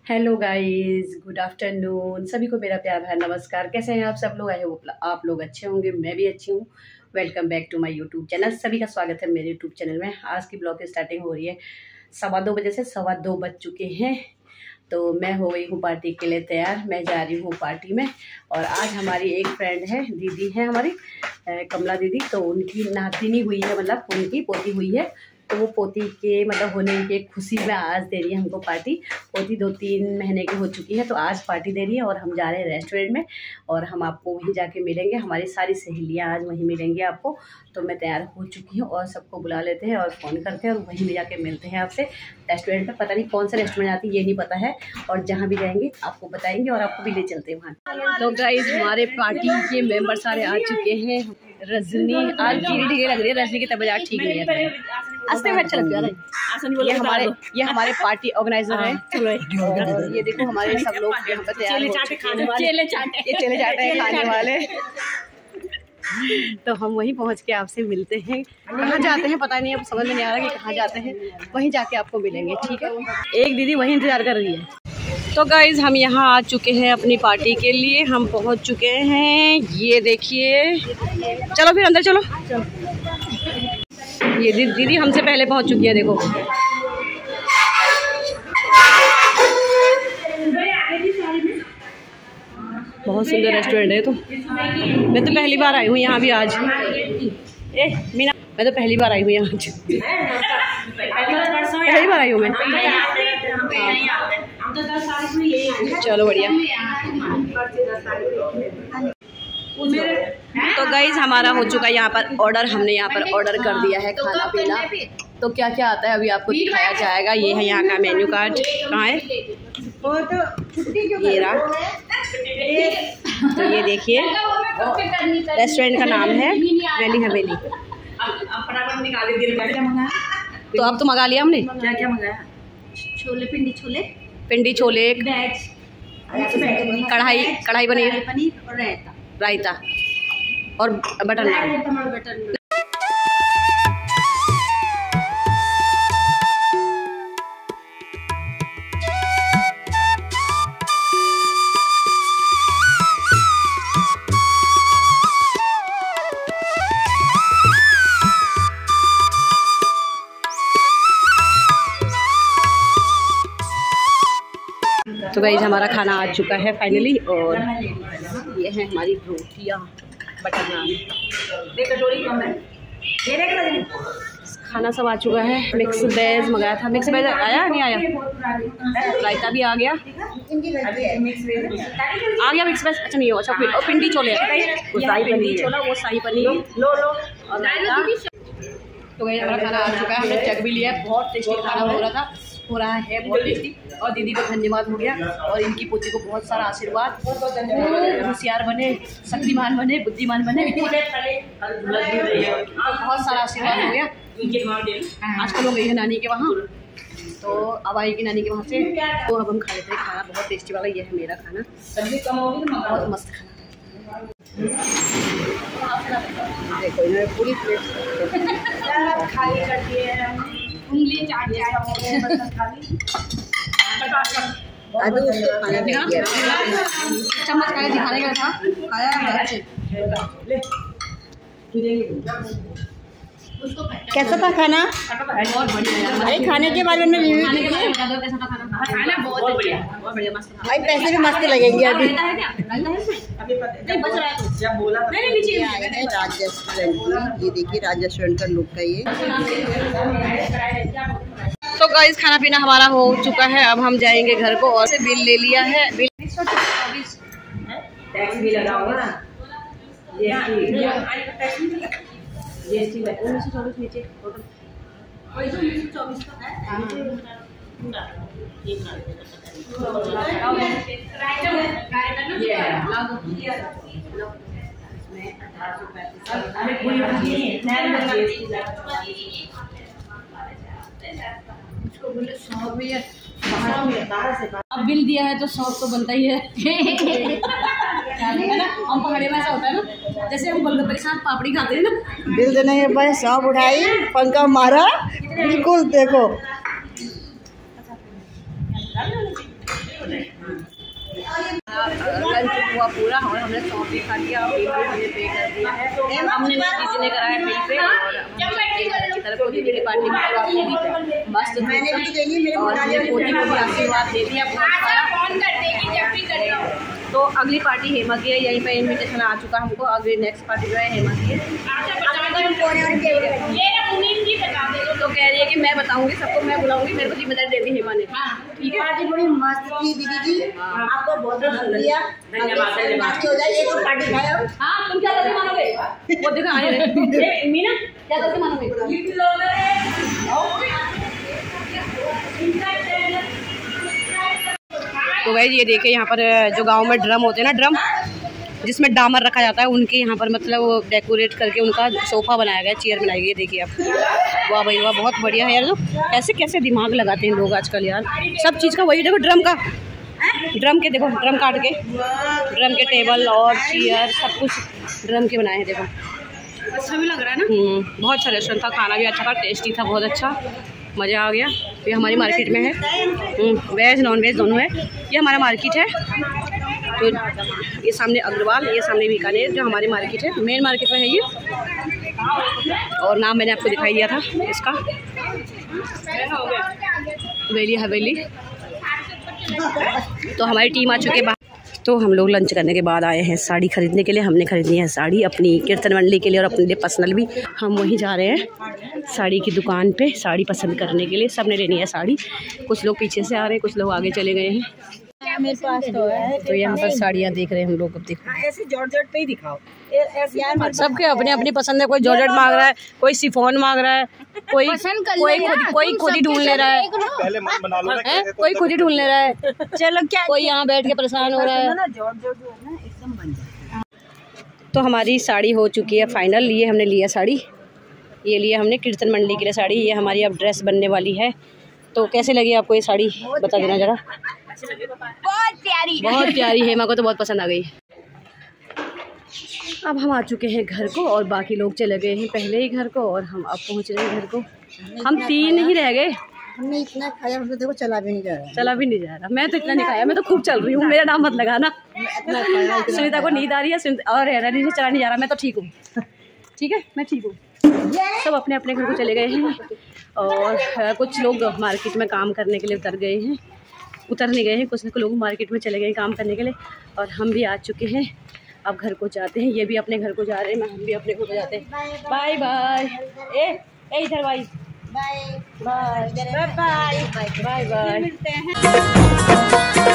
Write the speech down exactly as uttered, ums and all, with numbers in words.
Hello guys, good afternoon. सभी को मेरा प्यार है नमस्कार। कैसे हैं आप सब लोग? आए हो आप लोग अच्छे होंगे, मैं भी अच्छी हूँ। Welcome back to my YouTube channel. सभी का स्वागत है मेरे यूट्यूब चैनल में। आज की ब्लॉग की स्टार्टिंग हो रही है सवा दो बजे से। सवा दो बज चुके हैं तो मैं हो गई हूँ पार्टी के लिए तैयार। मैं जा रही हूँ पार्टी में। और आज हमारी एक फ्रेंड है, दीदी है हमारी कमला दीदी, तो उनकी नातिनी हुई है, मतलब उनकी पोती हुई है। तो वो पोती के मतलब होने की खुशी में आज दे रही है हमको पार्टी। पोती दो तीन महीने की हो चुकी है तो आज पार्टी दे रही है। और हम जा रहे हैं रेस्टोरेंट में और हम आपको वहीं जाके मिलेंगे। हमारी सारी सहेलियाँ आज वहीं मिलेंगी आपको। तो मैं तैयार हो चुकी हूँ और सबको बुला लेते हैं और फ़ोन करते हैं और वहीं में जाके मिलते हैं आपसे रेस्टोरेंट पर। पता नहीं कौन सा रेस्टोरेंट आती है ये नहीं पता है, और जहाँ भी जाएंगे आपको बताएंगे और आपको भी ले चलते हैं वहाँ। तो गाइस हमारे पार्टी के मेम्बर सारे आ चुके हैं। रजनी आज ठीक ठीक लग रही है, रजनी की तबीयत ठीक नहीं है। अच्छा लग रहा है। ये हमारे ये हमारे पार्टी ऑर्गेनाइजर हैं। और ये देखो हमारे सब लोग यहाँ पे तैयार हो चुके हैं। चेले चाटे ये चेले चाटे हैं खाने वाले। तो हम वहीं पहुँच के आपसे मिलते हैं। कहाँ जाते हैं पता नहीं, अब समझ में नहीं आ रहा कि कहाँ जाते हैं। वहीं जाके आपको मिलेंगे, ठीक है। एक दीदी वहीं इंतजार कर रही है। तो गाइज़ हम यहाँ आ चुके हैं अपनी पार्टी के लिए। हम पहुँच चुके हैं, ये देखिए। चलो फिर अंदर चलो। ये दी, दीदी हमसे पहले पहुँच चुकी है, देखो। बहुत सुंदर रेस्टोरेंट है। तो मैं तो पहली बार आई हूँ यहाँ भी आज। ए मीना, मैं तो पहली बार आई हूँ यहाँ आज। पहली बार आई हूँ मैं। चलो बढ़िया। तो गाइज हमारा हो चुका है यहाँ पर ऑर्डर। हमने यहाँ पर ऑर्डर कर दिया है खाना पीना। तो क्या क्या आता है अभी आपको दिखाया जाएगा। ये है यहाँ का मेन्यू कार्ड। कहाँ है ये रहा। तो ये देखिए रेस्टोरेंट का नाम है वैली हवेली। तो अब तो मंगा लिया हमने। क्या क्या मंगाया? छोले, पिंडी छोले, पिंडी छोले, कढ़ाई कढ़ाई पनीर पनीर और रायता रायता और बटर नान। तो गाइस हमारा खाना आ चुका है फाइनली। और ये है हमारी रोटियाँ, बटर नान। खाना सब आ चुका है। मिक्स वेज मंगाया था। मिक्स वेज आया नहीं आया? रायता भी आ गया। आ गया मिक्स वेज। अच्छा नहीं हो। अच्छा और पिंडी छोले, वो शाही पनीर छोला, वो शाही पनीर लो लो और रायता। तो गाइस हमारा खाना आ चुका है। हमने चख भी लिया है। बहुत टेस्टी खाना हो रहा था हो रहा है बहुत टेस्टी। और दीदी को धन्यवाद हो गया और इनकी पोती को बहुत सारा आशीर्वाद। होशियार बने, शक्तिमान बने, बुद्धिमान बने, बहुत सारा आशीर्वाद हो गया। आजकल हो गई है नानी के वहाँ, तो अब आएगी नानी के वहाँ से। तो अब हम खा लेते हैं खाना। बहुत टेस्टी वाला ये है मेरा खाना, बहुत मस्त खाना। देखो इन्होंने पूरी प्लेट खाली कर दी है। उंगली चाट चम्मच खाया दिखाने का था, खाया। कैसा था खाना? बहुत बढ़िया। खाने के बारे में रिव्यू दीजिए। खाना बहुत बढ़िया, बहुत बढ़िया, मस्त। भाई पैसे भी मस्त लगेंगे अभी। जब बोला राज रेस्टोरेंट, ये देखिए राज रेस्टोरेंट का लुक है ये। तो गाइस खाना पीना हमारा हो चुका है। अब हम जाएंगे घर को और से बिल ले लिया है। बिल टैक्स भी लगा होगा। जीएसटी उन्नीस सौ चौबीस नीचे टोटल उन्नीस सौ चौबीस का है। अब बिल दिया है तो सौ तो बनता ही है। है ना, हम पहाड़ी में ऐसा होता है ना, जैसे हम गोलगप्पे के साथ पापड़ी खाते हैं ना। बिल देने के बाद सौंफ उठाई, पंखा मारा, बिल्कुल देखो पूरा, और हमने सौंप भी खा लिया और बिल भी हमने पे कर दिया है। हमने दीदी ने कराया बिल पे और अच्छी तरह को दीदी की पार्टी में मस्त और हमने पोती को भी आशीर्वाद दे दिया बहुत सारा। तो अगली पार्टी हेमा की है, यहीं पे इनविटेशन आ चुका हमको। अगली नेक्स्ट पार्टी जो है हेमा की है। तो कह रही है कि मैं बताऊंगी सबको, मैं बुलाऊंगी, मेरे को जिम्मेदारी दे दी हेमा ने। ठीक है, पार्टी बड़ी मस्त थी दीदी जी, आपको बहुत बहुत शुक्रिया। धन्यवाद हो जाए एक पार्टी खाया। हाँ, तुम क्या करके मानोगे? वो देखो आए रहे मीना, क्या करके मानोगे? तो गाइस ये देखिए यहाँ पर जो गांव में ड्रम होते हैं ना, ड्रम जिसमें डामर रखा जाता है, उनके यहाँ पर मतलब वो डेकोरेट करके उनका सोफ़ा बनाया गया, चेयर बनाई गई। देखिए आप, वाह भाई वाह, बहुत बढ़िया है यार। तो ऐसे कैसे दिमाग लगाते हैं लोग आजकल यार, सब चीज़ का। वही देखो ड्रम का, ड्रम के देखो, ड्रम काट के ड्रम के टेबल और चेयर सब कुछ ड्रम के बनाए हैं। देखो अच्छा भी लग रहा है ना। बहुत अच्छा रेस्टोरेंट था, खाना भी अच्छा था, टेस्टी था, बहुत अच्छा, मज़ा आ गया। ये हमारी मार्केट में है, वेज नॉन वेज दोनों है। ये हमारा मार्केट है। तो ये सामने अग्रवाल, ये सामने बीकानेर, जो हमारी मार्केट है, मेन मार्केट में है ये। और नाम मैंने आपको दिखाई दिया था इसका, हवेली हवेली। तो हमारी टीम आ चुके बाहर। तो हम लोग लंच करने के बाद आए हैं साड़ी खरीदने के लिए। हमने खरीदनी है साड़ी अपनी कीर्तन मंडली के लिए और अपने लिए पर्सनल भी। हम वहीं जा रहे हैं साड़ी की दुकान पे साड़ी पसंद करने के लिए। सबने लेनी है साड़ी। कुछ लोग पीछे से आ रहे हैं, कुछ लोग आगे चले गए हैं। मेरे पास तो है। तो यहाँ पर साड़ियाँ देख रहे हैं हम लोग। अब देखो ऐसे जॉर्जेट पे ही दिखाओ। सबके अपने अपनी पसंद है। कोई जॉर्जेट मांग रहा है, कोई सिफोन मांग रहा है, कोई कोई खुद कोई खुद ही ढूंढ ले रहा है, कोई खुद ही ढूंढ ले रहा है। चलो क्या, कोई यहाँ बैठ के परेशान हो रहा है। तो हमारी साड़ी हो चुकी है फाइनल। ये हमने लिया साड़ी, ये लिया हमने कीर्तन मंडली के लिए साड़ी। ये हमारी अब ड्रेस बनने वाली है। तो कैसे लगी आपको ये साड़ी, बता देना जरा। बहुत प्यारी, बहुत प्यारी। हेमा को तो बहुत पसंद आ गई। अब हम आ चुके हैं घर को और बाकी लोग चले गए हैं पहले ही घर को, और हम अब पहुंच रहे हैं घर को। हम तीन ही रह गए। हमने इतना खाया, हमने देखो चला भी नहीं जा रहा। चला भी नहीं जा रहा। मैं तो इतना नहीं खाया, मैं तो खूब चल रही हूँ। मेरा नाम मत लगाना। सुनीता को नींद आ रही है और है नीचे चला नहीं जा रहा। मैं तो ठीक हूँ, ठीक है, मैं ठीक हूँ। सब अपने अपने घर को चले गए हैं और कुछ लोग मार्केट में काम करने के लिए उतर गए हैं, उतर नहीं गए हैं। कुछ लोग मार्केट में चले गए हैं काम करने के लिए, और हम भी आ चुके हैं। अब घर को जाते हैं। ये भी अपने घर को जा रहे हैं, हम भी अपने घर को जाते हैं। Bye bye. ए ए इधर bye bye bye bye bye bye.